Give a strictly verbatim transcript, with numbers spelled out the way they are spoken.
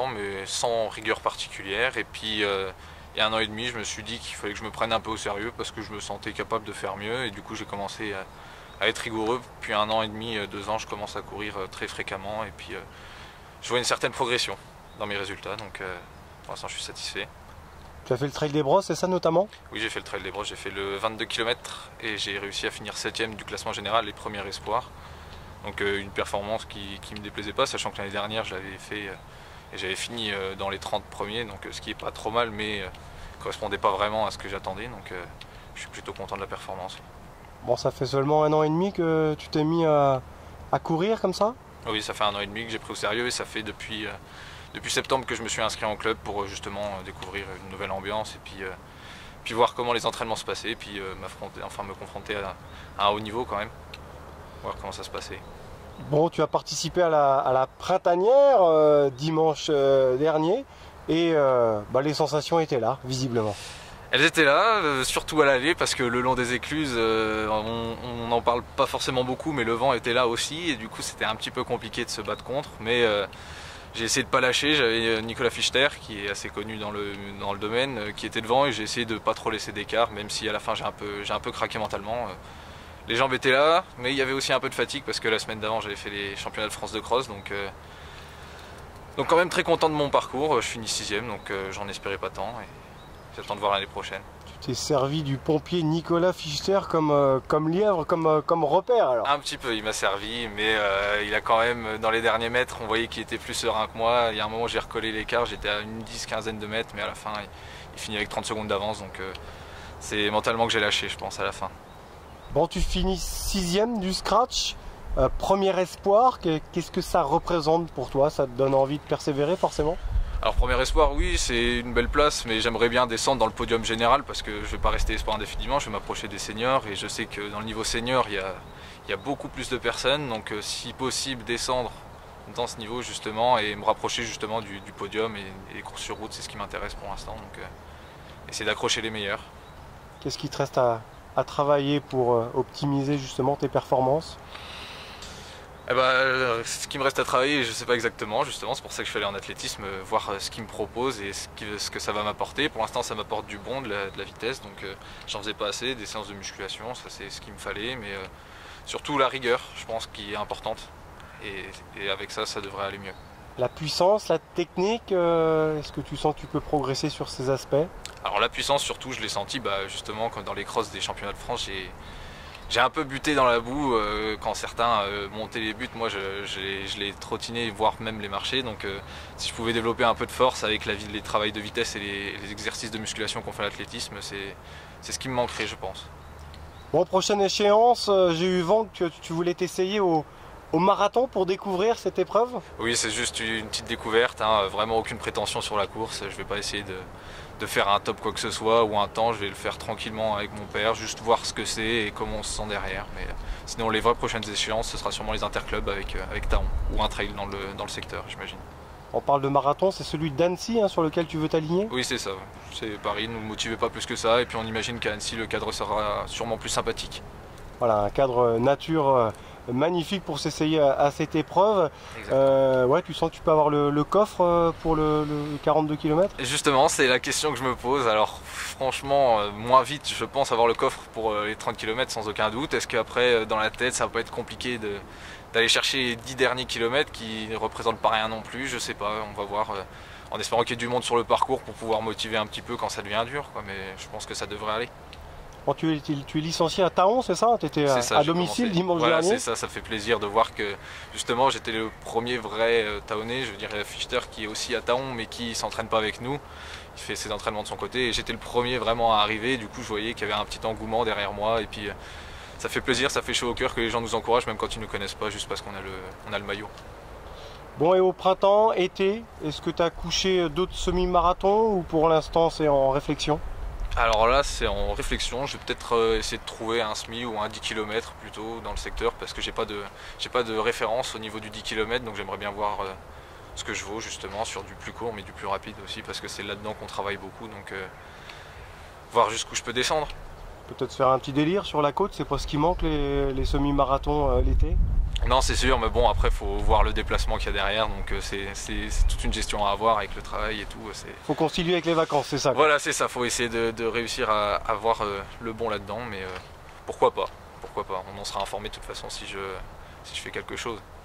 temps, mais sans rigueur particulière. Et puis euh, il y a un an et demi, je me suis dit qu'il fallait que je me prenne un peu au sérieux parce que je me sentais capable de faire mieux. Et du coup, j'ai commencé à, à être rigoureux. Puis un an et demi, deux ans, je commence à courir très fréquemment. Et puis euh, je vois une certaine progression dans mes résultats. Donc euh, pour l'instant, je suis satisfait. Tu as fait le Trail des Brosses, c'est ça notamment? Oui, j'ai fait le Trail des Brosses, j'ai fait le vingt-deux kilomètres et j'ai réussi à finir septième du classement général et premier espoir. Donc euh, une performance qui ne me déplaisait pas, sachant que l'année dernière je l'avais fait euh, et j'avais fini euh, dans les trente premiers, donc euh, ce qui est pas trop mal, mais euh, correspondait pas vraiment à ce que j'attendais, donc euh, je suis plutôt content de la performance. Bon, ça fait seulement un an et demi que tu t'es mis à, à courir comme ça? Oui, ça fait un an et demi que j'ai pris au sérieux et ça fait depuis, euh, depuis septembre que je me suis inscrit en club pour euh, justement euh, découvrir une nouvelle ambiance et puis, euh, puis voir comment les entraînements se passaient, et puis euh, m'affronter, enfin me confronter à, à un haut niveau quand même, voir comment ça se passait. Bon, tu as participé à la, à la printanière euh, dimanche euh, dernier et euh, bah, les sensations étaient là, visiblement. Elles étaient là, euh, surtout à l'aller, parce que le long des écluses, euh, on n'en parle pas forcément beaucoup, mais le vent était là aussi, et du coup c'était un petit peu compliqué de se battre contre. Mais euh, j'ai essayé de ne pas lâcher, j'avais Nicolas Fichter, qui est assez connu dans le, dans le domaine, euh, qui était devant, et j'ai essayé de ne pas trop laisser d'écart, même si à la fin j'ai un peu, j'ai un peu craqué mentalement. Les jambes étaient là, mais il y avait aussi un peu de fatigue, parce que la semaine d'avant j'avais fait les championnats de France de cross, donc... Euh, donc quand même très content de mon parcours, je finis sixième, donc euh, j'en espérais pas tant. Et j'attends de voir l'année prochaine. Tu t'es servi du pompier Nicolas Fichter comme, euh, comme lièvre, comme, euh, comme repère alors? Un petit peu, il m'a servi, mais euh, il a quand même, dans les derniers mètres, on voyait qu'il était plus serein que moi. Il y a un moment où j'ai recollé l'écart, j'étais à une dix quinzaine de mètres, mais à la fin, il, il finit avec trente secondes d'avance, donc euh, c'est mentalement que j'ai lâché, je pense, à la fin. Bon, tu finis sixième du scratch, euh, premier espoir, qu'est-ce que ça représente pour toi? Ça te donne envie de persévérer forcément? Alors premier espoir, oui, c'est une belle place, mais j'aimerais bien descendre dans le podium général parce que je ne vais pas rester espoir indéfiniment, je vais m'approcher des seniors et je sais que dans le niveau senior, il y a, il y a beaucoup plus de personnes, donc euh, si possible descendre dans ce niveau justement et me rapprocher justement du, du podium, et, et les courses sur route, c'est ce qui m'intéresse pour l'instant, donc euh, essayer d'accrocher les meilleurs. Qu'est-ce qui te reste à, à travailler pour euh, optimiser justement tes performances? Eh ben, ce qui me reste à travailler, je ne sais pas exactement, justement, c'est pour ça que je suis allé en athlétisme, voir ce qu'ils me proposent et ce, qui, ce que ça va m'apporter. Pour l'instant, ça m'apporte du bon, de la, de la vitesse, donc euh, j'en faisais pas assez, des séances de musculation, ça c'est ce qu'il me fallait, mais euh, surtout la rigueur, je pense, qui est importante, et, et avec ça, ça devrait aller mieux. La puissance, la technique, euh, est-ce que tu sens que tu peux progresser sur ces aspects? Alors la puissance, surtout, je l'ai senti, bah, justement, quand dans les crosses des championnats de France, j'ai... J'ai un peu buté dans la boue euh, quand certains euh, montaient les buts, moi je, je, je les trottinais, voire même les marchais. Donc euh, si je pouvais développer un peu de force avec la, les travails de vitesse et les, les exercices de musculation qu'on fait à l'athlétisme, c'est ce qui me manquerait, je pense. Bon, prochaine échéance, euh, j'ai eu vent que tu voulais t'essayer au, au marathon pour découvrir cette épreuve? Oui, c'est juste une petite découverte, hein, vraiment aucune prétention sur la course. Je ne vais pas essayer de... de faire un top quoi que ce soit ou un temps, je vais le faire tranquillement avec mon père, juste voir ce que c'est et comment on se sent derrière. Mais euh, sinon les vraies prochaines échéances, ce sera sûrement les interclubs avec, euh, avec Taon ou un trail dans le, dans le secteur, j'imagine. On parle de marathon, c'est celui d'Annecy hein, sur lequel tu veux t'aligner? Oui, c'est ça, c'est Paris, ne nous motivez pas plus que ça et puis on imagine qu'à Annecy le cadre sera sûrement plus sympathique. Voilà, un cadre nature euh, magnifique pour s'essayer à, à cette épreuve. Euh, ouais, tu sens que tu peux avoir le, le coffre pour le, le quarante-deux kilomètres? Et justement, c'est la question que je me pose. Alors franchement, euh, moins vite, je pense avoir le coffre pour euh, les trente kilomètres sans aucun doute. Est-ce qu'après, euh, dans la tête, ça peut être compliqué de, d'aller chercher les dix derniers kilomètres qui ne représentent pas rien non plus? Je sais pas, on va voir. Euh, en espérant qu'il y ait du monde sur le parcours pour pouvoir motiver un petit peu quand ça devient dur, quoi. Mais je pense que ça devrait aller. Bon, tu, es, tu es licencié à Taon, c'est ça? Tu étais à, ça, à domicile commencé. dimanche voilà, dernier? C'est ça, ça fait plaisir de voir que justement j'étais le premier vrai euh, Taonais, je dirais Fichter qui est aussi à Taon mais qui s'entraîne pas avec nous. Il fait ses entraînements de son côté et j'étais le premier vraiment à arriver, du coup je voyais qu'il y avait un petit engouement derrière moi et puis euh, ça fait plaisir, ça fait chaud au cœur que les gens nous encouragent même quand ils ne nous connaissent pas, juste parce qu'on a, le, on a le maillot. Bon, et au printemps, été, est-ce que tu as couché d'autres semi-marathons ou pour l'instant c'est en réflexion? Alors là c'est en réflexion, je vais peut-être euh, essayer de trouver un semi ou un dix kilomètres plutôt dans le secteur parce que j'ai pas de j'ai pas de référence au niveau du dix kilomètres, donc j'aimerais bien voir euh, ce que je vaux justement sur du plus court mais du plus rapide aussi parce que c'est là-dedans qu'on travaille beaucoup, donc euh, voir jusqu'où je peux descendre. Peut-être faire un petit délire sur la côte, c'est pas ce qui manque les, les semi-marathons euh, l'été? Non, c'est sûr, mais bon, après, il faut voir le déplacement qu'il y a derrière, donc euh, c'est toute une gestion à avoir avec le travail et tout. Faut concilier avec les vacances, c'est ça? Voilà, c'est ça, faut essayer de, de réussir à avoir euh, le bon là-dedans, mais euh, pourquoi pas, pourquoi pas, on en sera informé de toute façon si je, si je fais quelque chose.